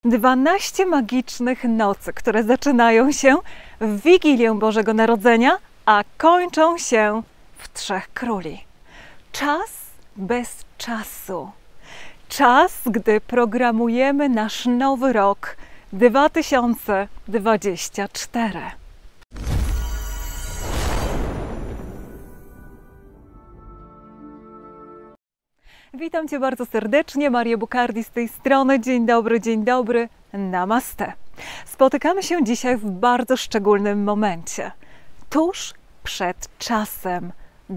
12 magicznych nocy, które zaczynają się w Wigilię Bożego Narodzenia, a kończą się w Trzech Króli. Czas bez czasu. Czas, gdy programujemy nasz nowy rok 2024. Witam Cię bardzo serdecznie, Maria Bukardi z tej strony. Dzień dobry, namaste. Spotykamy się dzisiaj w bardzo szczególnym momencie, tuż przed czasem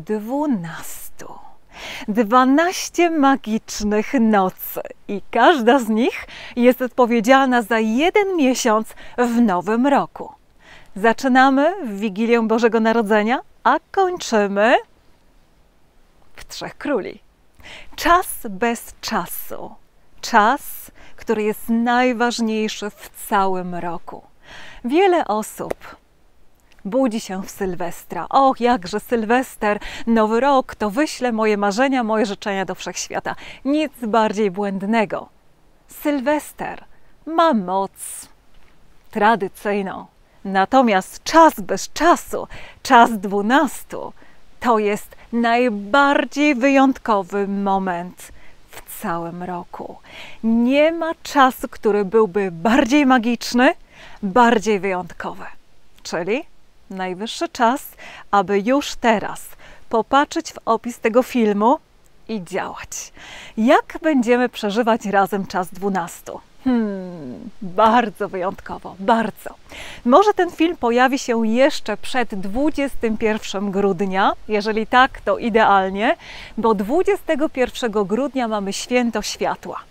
12 magicznych nocy i każda z nich jest odpowiedzialna za jeden miesiąc w nowym roku. Zaczynamy w Wigilię Bożego Narodzenia, a kończymy w Trzech Króli. Czas bez czasu. Czas, który jest najważniejszy w całym roku. Wiele osób budzi się w Sylwestra. Och, jakże Sylwester, nowy rok, to wyślę moje marzenia, moje życzenia do wszechświata. Nic bardziej błędnego. Sylwester ma moc tradycyjną. Natomiast czas bez czasu, czas 12, to jest najbardziej wyjątkowy moment w całym roku. Nie ma czasu, który byłby bardziej magiczny, bardziej wyjątkowy. Czyli najwyższy czas, aby już teraz popatrzeć w opis tego filmu i działać. Jak będziemy przeżywać razem czas 12? Bardzo wyjątkowo, bardzo. Może ten film pojawi się jeszcze przed 21 grudnia. Jeżeli tak, to idealnie, bo 21 grudnia mamy Święto Światła.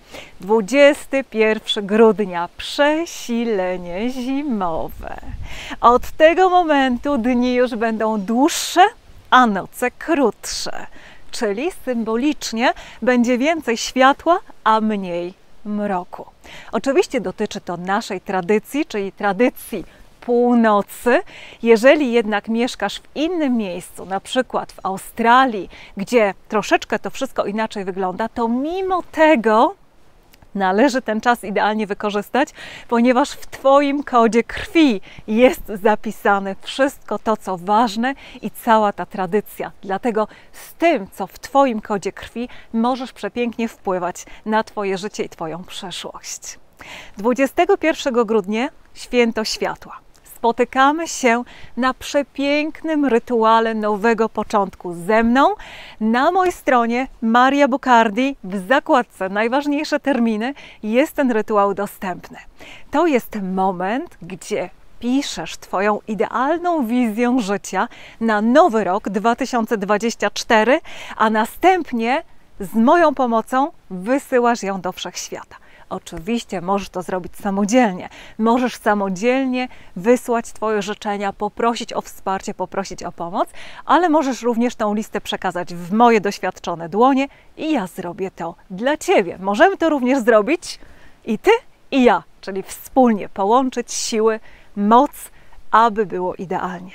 21 grudnia, przesilenie zimowe. Od tego momentu dni już będą dłuższe, a noce krótsze. Czyli symbolicznie będzie więcej światła, a mniej mroku. Oczywiście dotyczy to naszej tradycji, czyli tradycji północy. Jeżeli jednak mieszkasz w innym miejscu, na przykład w Australii, gdzie troszeczkę to wszystko inaczej wygląda, to mimo tego należy ten czas idealnie wykorzystać, ponieważ w Twoim kodzie krwi jest zapisane wszystko to, co ważne i cała ta tradycja. Dlatego z tym, co w Twoim kodzie krwi, możesz przepięknie wpływać na Twoje życie i Twoją przeszłość. 21 grudnia Święto Światła. Spotykamy się na przepięknym rytuale nowego początku ze mną. Na mojej stronie Maria Bukardi w zakładce Najważniejsze terminy jest ten rytuał dostępny. To jest moment, gdzie piszesz Twoją idealną wizję życia na nowy rok 2024, a następnie z moją pomocą wysyłasz ją do wszechświata. Oczywiście możesz to zrobić samodzielnie. Możesz samodzielnie wysłać Twoje życzenia, poprosić o wsparcie, poprosić o pomoc, ale możesz również tą listę przekazać w moje doświadczone dłonie i ja zrobię to dla Ciebie. Możemy to również zrobić i Ty, i ja, czyli wspólnie połączyć siły, moc, aby było idealnie.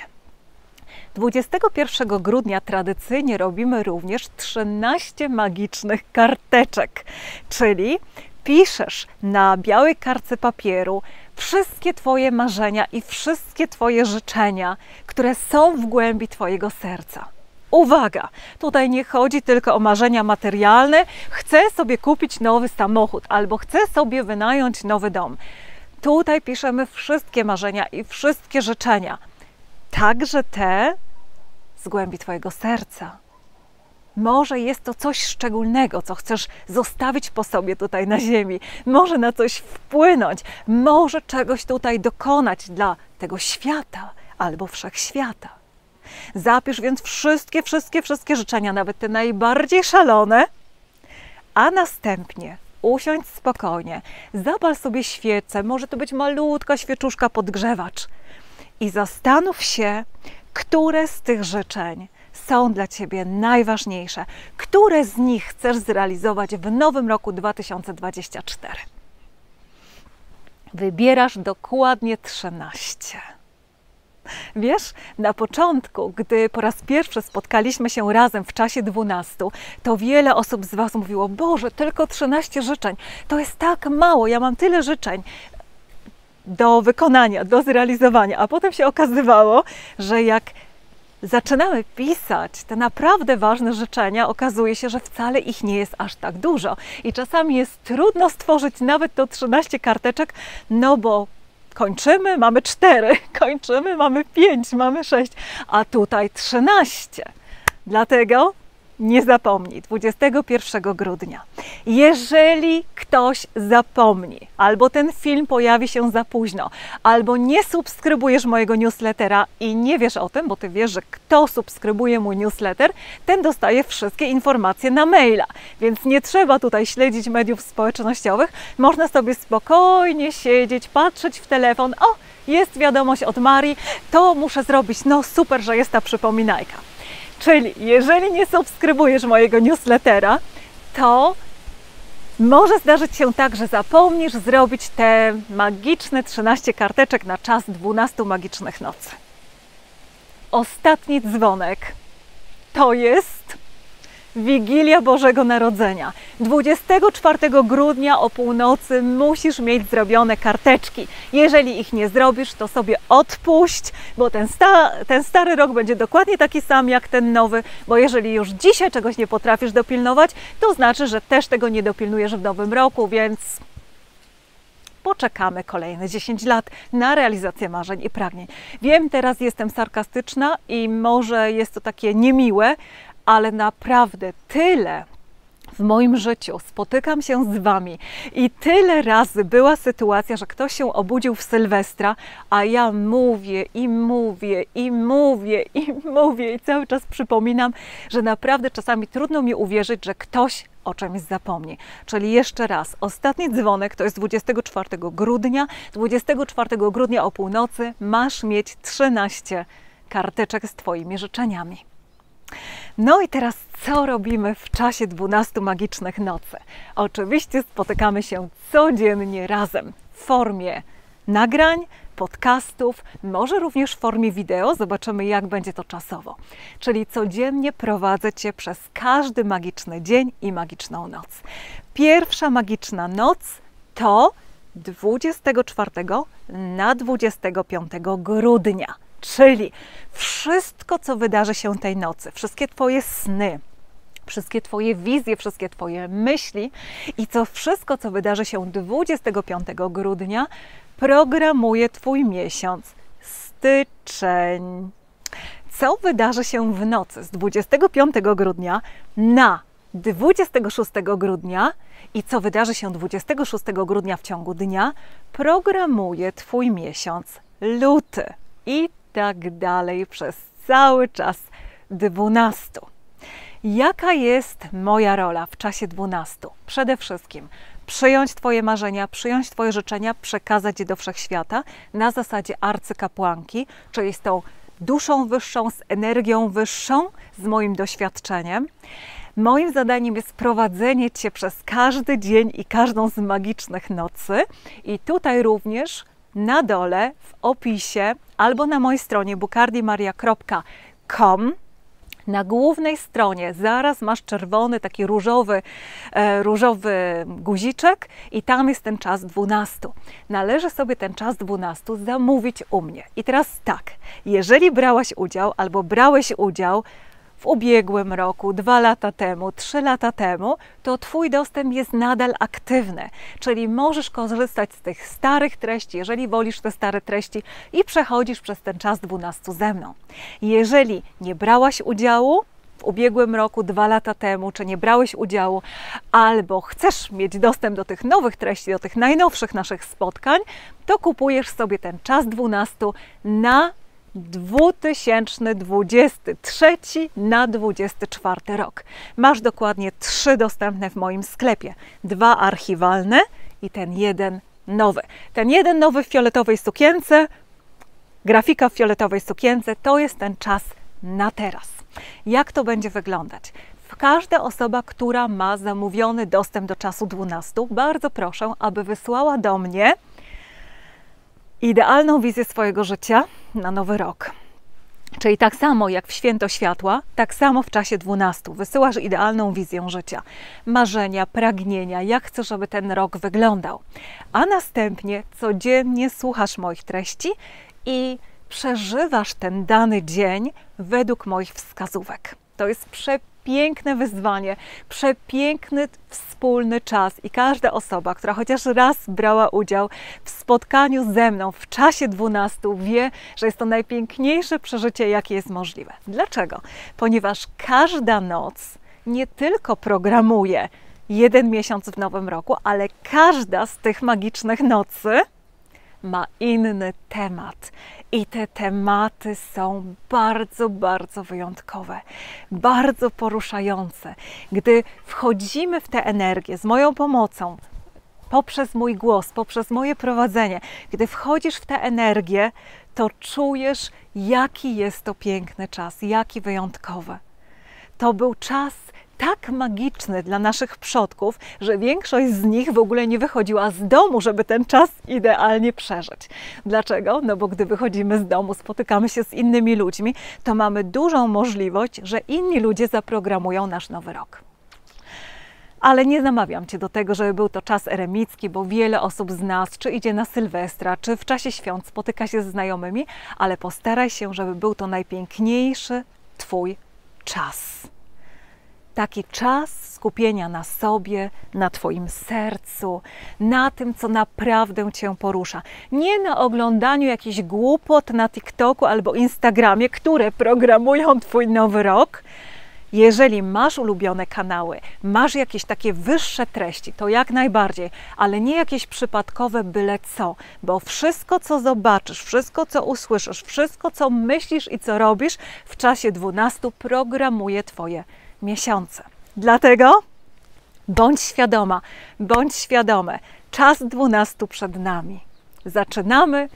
21 grudnia tradycyjnie robimy również 13 magicznych karteczek, czyli piszesz na białej kartce papieru wszystkie Twoje marzenia i wszystkie Twoje życzenia, które są w głębi Twojego serca. Uwaga! Tutaj nie chodzi tylko o marzenia materialne. Chcę sobie kupić nowy samochód albo chcę sobie wynająć nowy dom. Tutaj piszemy wszystkie marzenia i wszystkie życzenia. Także te z głębi Twojego serca. Może jest to coś szczególnego, co chcesz zostawić po sobie tutaj na ziemi. Może na coś wpłynąć. Może czegoś tutaj dokonać dla tego świata albo wszechświata. Zapisz więc wszystkie życzenia, nawet te najbardziej szalone, a następnie usiądź spokojnie, zapal sobie świecę, może to być malutka świeczuszka podgrzewacz i zastanów się, które z tych życzeń są dla Ciebie najważniejsze, które z nich chcesz zrealizować w nowym roku 2024. Wybierasz dokładnie 13. Wiesz, na początku, gdy po raz pierwszy spotkaliśmy się razem w czasie 12, to wiele osób z Was mówiło: Boże, tylko 13 życzeń, to jest tak mało, ja mam tyle życzeń do wykonania, do zrealizowania. A potem się okazywało, że jak zaczynamy pisać te naprawdę ważne życzenia, okazuje się, że wcale ich nie jest aż tak dużo. I czasami jest trudno stworzyć nawet to 13 karteczek, no bo kończymy, mamy 4, kończymy, mamy 5, mamy 6, a tutaj 13. Dlatego nie zapomnij, 21 grudnia. Jeżeli ktoś zapomni, albo ten film pojawi się za późno, albo nie subskrybujesz mojego newslettera i nie wiesz o tym, bo ty wiesz, że kto subskrybuje mój newsletter, ten dostaje wszystkie informacje na maila. Więc nie trzeba tutaj śledzić mediów społecznościowych. Można sobie spokojnie siedzieć, patrzeć w telefon. O, jest wiadomość od Marii, to muszę zrobić. No super, że jest ta przypominajka. Czyli jeżeli nie subskrybujesz mojego newslettera, to może zdarzyć się tak, że zapomnisz zrobić te magiczne 13 karteczek na czas 12 magicznych nocy. Ostatni dzwonek to jest Wigilia Bożego Narodzenia. 24 grudnia o północy musisz mieć zrobione karteczki. Jeżeli ich nie zrobisz, to sobie odpuść, bo ten stary rok będzie dokładnie taki sam jak ten nowy, bo jeżeli już dzisiaj czegoś nie potrafisz dopilnować, to znaczy, że też tego nie dopilnujesz w nowym roku, więc poczekamy kolejne 10 lat na realizację marzeń i pragnień. Wiem, teraz jestem sarkastyczna i może jest to takie niemiłe, ale naprawdę tyle w moim życiu spotykam się z Wami i tyle razy była sytuacja, że ktoś się obudził w Sylwestra, a ja mówię i mówię i mówię i mówię i cały czas przypominam, że naprawdę czasami trudno mi uwierzyć, że ktoś o czymś zapomni. Czyli jeszcze raz, ostatni dzwonek to jest 24 grudnia. 24 grudnia o północy masz mieć 13 karteczek z Twoimi życzeniami. No i teraz co robimy w czasie 12 magicznych nocy? Oczywiście spotykamy się codziennie razem w formie nagrań, podcastów, może również w formie wideo. Zobaczymy, jak będzie to czasowo. Czyli codziennie prowadzę Cię przez każdy magiczny dzień i magiczną noc. Pierwsza magiczna noc to 24 na 25 grudnia. Czyli wszystko, co wydarzy się tej nocy, wszystkie Twoje sny, wszystkie Twoje wizje, wszystkie Twoje myśli i wszystko, co wydarzy się 25 grudnia, programuje Twój miesiąc, styczeń. Co wydarzy się w nocy z 25 grudnia na 26 grudnia i co wydarzy się 26 grudnia w ciągu dnia, programuje Twój miesiąc, luty. I tak dalej przez cały czas 12. Jaka jest moja rola w czasie 12? Przede wszystkim przyjąć Twoje marzenia, przyjąć Twoje życzenia, przekazać je do wszechświata na zasadzie arcykapłanki, czyli z tą duszą wyższą, z energią wyższą, z moim doświadczeniem. Moim zadaniem jest prowadzenie Cię przez każdy dzień i każdą z magicznych nocy i tutaj również na dole w opisie albo na mojej stronie bucardimaria.com na głównej stronie zaraz masz czerwony, taki różowy guziczek i tam jest ten czas 12. Należy sobie ten czas 12 zamówić u mnie. I teraz tak, jeżeli brałaś udział albo brałeś udział w ubiegłym roku, 2 lata temu, 3 lata temu, to Twój dostęp jest nadal aktywny, czyli możesz korzystać z tych starych treści, jeżeli wolisz te stare treści i przechodzisz przez ten czas 12 ze mną. Jeżeli nie brałaś udziału w ubiegłym roku, 2 lata temu, czy nie brałeś udziału, albo chcesz mieć dostęp do tych nowych treści, do tych najnowszych naszych spotkań, to kupujesz sobie ten czas 12 na 2023 na 2024 rok. Masz dokładnie 3 dostępne w moim sklepie. 2 archiwalne i ten jeden nowy. Ten jeden nowy w fioletowej sukience, grafika w fioletowej sukience, to jest ten czas na teraz. Jak to będzie wyglądać? Każda osoba, która ma zamówiony dostęp do czasu 12, bardzo proszę, aby wysłała do mnie idealną wizję swojego życia na nowy rok. Czyli tak samo jak w Święto Światła, tak samo w czasie 12 wysyłasz idealną wizję życia, marzenia, pragnienia, jak chcesz, żeby ten rok wyglądał. A następnie codziennie słuchasz moich treści i przeżywasz ten dany dzień według moich wskazówek. To jest przepiękne wyzwanie, przepiękny wspólny czas i każda osoba, która chociaż raz brała udział w spotkaniu ze mną w czasie 12 wie, że jest to najpiękniejsze przeżycie, jakie jest możliwe. Dlaczego? Ponieważ każda noc nie tylko programuje jeden miesiąc w nowym roku, ale każda z tych magicznych nocy ma inny temat. I te tematy są bardzo, bardzo wyjątkowe, bardzo poruszające. Gdy wchodzimy w tę energię z moją pomocą, poprzez mój głos, poprzez moje prowadzenie, gdy wchodzisz w tę energię, to czujesz, jaki jest to piękny czas, jaki wyjątkowy. To był czas tak magiczny dla naszych przodków, że większość z nich w ogóle nie wychodziła z domu, żeby ten czas idealnie przeżyć. Dlaczego? No bo gdy wychodzimy z domu, spotykamy się z innymi ludźmi, to mamy dużą możliwość, że inni ludzie zaprogramują nasz nowy rok. Ale nie namawiam Cię do tego, żeby był to czas eremicki, bo wiele osób z nas, czy idzie na Sylwestra, czy w czasie świąt spotyka się ze znajomymi, ale postaraj się, żeby był to najpiękniejszy Twój czas. Taki czas skupienia na sobie, na Twoim sercu, na tym, co naprawdę Cię porusza. Nie na oglądaniu jakichś głupot na TikToku albo Instagramie, które programują Twój nowy rok. Jeżeli masz ulubione kanały, masz jakieś takie wyższe treści, to jak najbardziej, ale nie jakieś przypadkowe byle co, bo wszystko, co zobaczysz, wszystko, co usłyszysz, wszystko, co myślisz i co robisz w czasie 12 programuje Twoje miesiące. Dlatego bądź świadoma, bądź świadomy. Czas 12 przed nami. Zaczynamy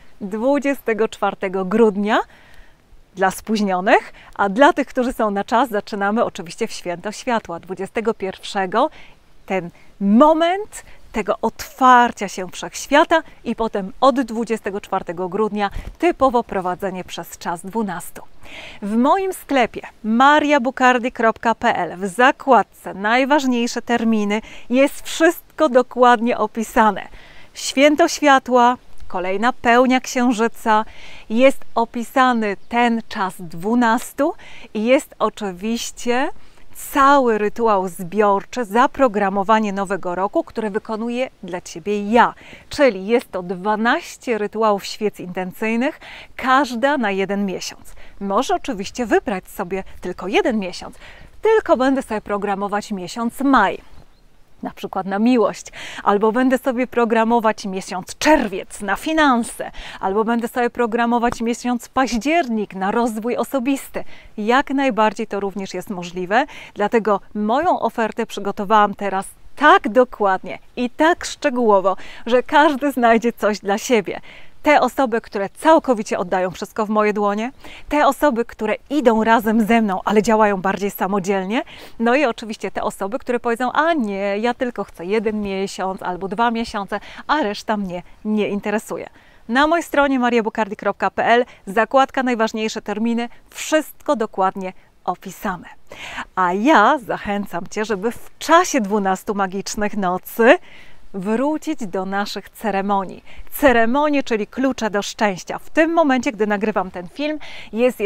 24 grudnia dla spóźnionych, a dla tych, którzy są na czas, zaczynamy oczywiście w Święto Światła. 21 ten moment tego otwarcia się wszechświata i potem od 24 grudnia typowo prowadzenie przez czas 12. W moim sklepie mariabukardi.pl w zakładce najważniejsze terminy jest wszystko dokładnie opisane. Święto Światła, kolejna pełnia księżyca, jest opisany ten czas 12 i jest oczywiście cały rytuał zbiorczy, zaprogramowanie nowego roku, które wykonuję dla Ciebie ja. Czyli jest to 12 rytuałów świec intencyjnych, każda na jeden miesiąc. Możesz oczywiście wybrać sobie tylko jeden miesiąc, tylko będę sobie programować miesiąc maj, na przykład na miłość, albo będę sobie programować miesiąc czerwiec na finanse, albo będę sobie programować miesiąc październik na rozwój osobisty. Jak najbardziej to również jest możliwe, dlatego moją ofertę przygotowałam teraz tak dokładnie i tak szczegółowo, że każdy znajdzie coś dla siebie. Te osoby, które całkowicie oddają wszystko w moje dłonie, te osoby, które idą razem ze mną, ale działają bardziej samodzielnie, no i oczywiście te osoby, które powiedzą, a nie, ja tylko chcę 1 miesiąc albo 2 miesiące, a reszta mnie nie interesuje. Na mojej stronie mariabukardi.pl zakładka najważniejsze terminy, wszystko dokładnie opisane. A ja zachęcam Cię, żeby w czasie 12 magicznych nocy wrócić do naszych ceremonii. Ceremonie, czyli klucze do szczęścia. W tym momencie, gdy nagrywam ten film, jest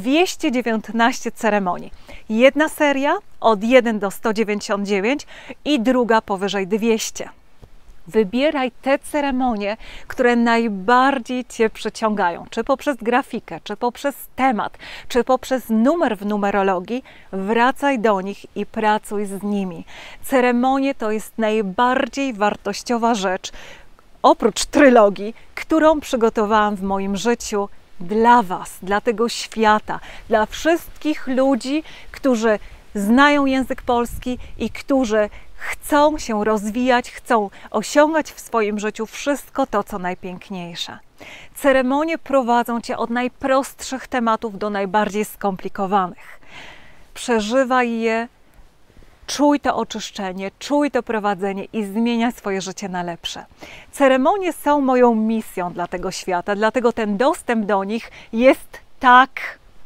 219 ceremonii. Jedna seria od 1 do 199 i druga powyżej 200. Wybieraj te ceremonie, które najbardziej Cię przyciągają, czy poprzez grafikę, czy poprzez temat, czy poprzez numer w numerologii. Wracaj do nich i pracuj z nimi. Ceremonie to jest najbardziej wartościowa rzecz, oprócz trylogii, którą przygotowałam w moim życiu dla Was, dla tego świata, dla wszystkich ludzi, którzy znają język polski i którzy chcą się rozwijać, chcą osiągać w swoim życiu wszystko to, co najpiękniejsze. Ceremonie prowadzą Cię od najprostszych tematów do najbardziej skomplikowanych. Przeżywaj je, czuj to oczyszczenie, czuj to prowadzenie i zmieniaj swoje życie na lepsze. Ceremonie są moją misją dla tego świata, dlatego ten dostęp do nich jest tak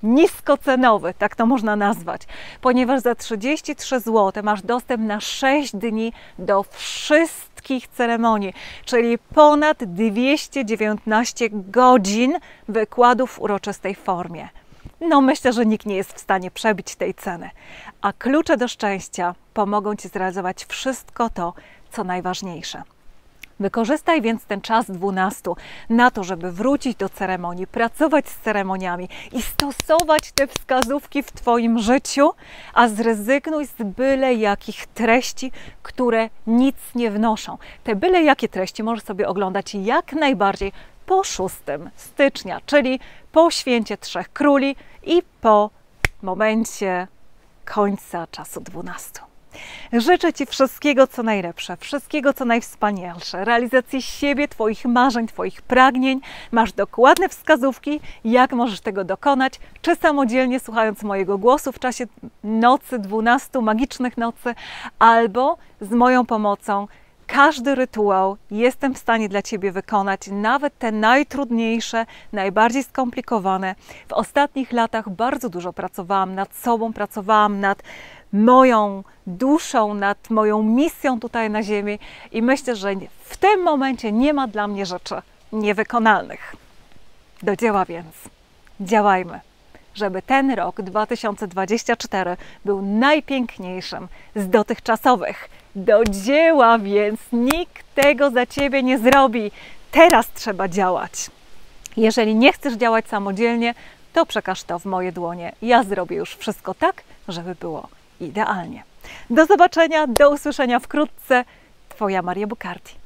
niskocenowy, tak to można nazwać, ponieważ za 33 zł masz dostęp na 6 dni do wszystkich ceremonii, czyli ponad 219 godzin wykładów w uroczystej formie. No myślę, że nikt nie jest w stanie przebić tej ceny. A klucze do szczęścia pomogą Ci zrealizować wszystko to, co najważniejsze. Wykorzystaj więc ten czas 12 na to, żeby wrócić do ceremonii, pracować z ceremoniami i stosować te wskazówki w Twoim życiu, a zrezygnuj z byle jakich treści, które nic nie wnoszą. Te byle jakie treści możesz sobie oglądać jak najbardziej po 6 stycznia, czyli po święcie Trzech Króli i po momencie końca czasu 12. Życzę Ci wszystkiego, co najlepsze, wszystkiego, co najwspanialsze, realizacji siebie, Twoich marzeń, Twoich pragnień. Masz dokładne wskazówki, jak możesz tego dokonać, czy samodzielnie słuchając mojego głosu w czasie nocy, 12 magicznych nocy, albo z moją pomocą. Każdy rytuał jestem w stanie dla Ciebie wykonać, nawet te najtrudniejsze, najbardziej skomplikowane. W ostatnich latach bardzo dużo pracowałam nad sobą, pracowałam nad moją duszą, nad moją misją tutaj na ziemi i myślę, że w tym momencie nie ma dla mnie rzeczy niewykonalnych. Do dzieła więc. Działajmy, żeby ten rok 2024 był najpiękniejszym z dotychczasowych. Do dzieła więc, nikt tego za Ciebie nie zrobi. Teraz trzeba działać. Jeżeli nie chcesz działać samodzielnie, to przekaż to w moje dłonie. Ja zrobię już wszystko tak, żeby było idealnie. Do zobaczenia, do usłyszenia wkrótce. Twoja Maria Bukarti.